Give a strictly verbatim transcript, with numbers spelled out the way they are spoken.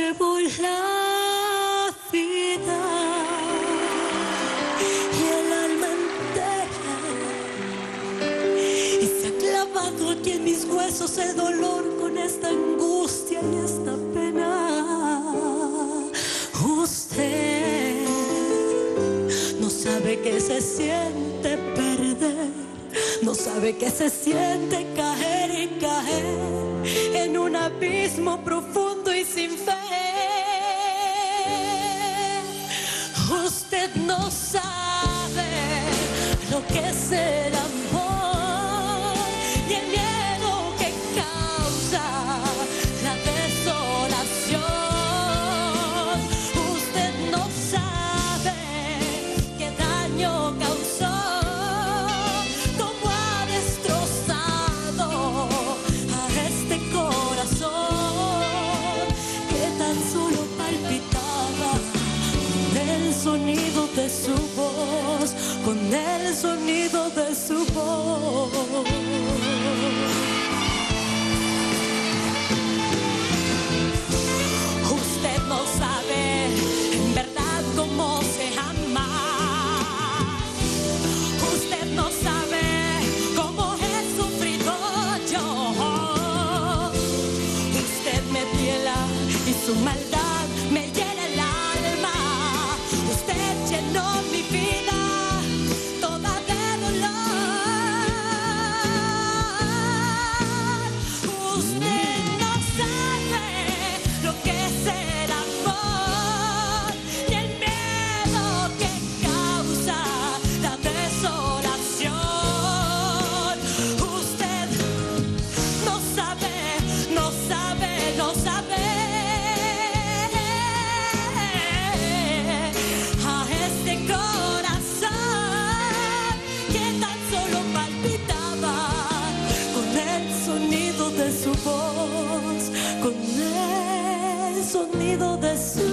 Observo la vida y el alma entera, y se ha clavado aquí en mis huesos el dolor con esta angustia y esta pena. Usted no sabe que se siente perder, no sabe que se siente caer y caer en un abismo profundo y sin fe. Usted no sabe lo que es el amor y el miedo que causa la desolación. Usted no sabe qué daño causó, cómo ha destrozado a este corazón que tan solo palpitaba con el sonido de su voz, con el sonido de su voz. Usted no sabe en verdad cómo se ama. Usted no sabe cómo he sufrido yo. Usted me ciela y su maldad me llena el alma. Usted llenó mi vida toda de dolor. Usted no sabe lo que es el amor y el miedo que causa la desolación. Usted no sabe, no sabe, no sabe a este corazón que tan solo palpitaba con el sonido de su voz, con el sonido de su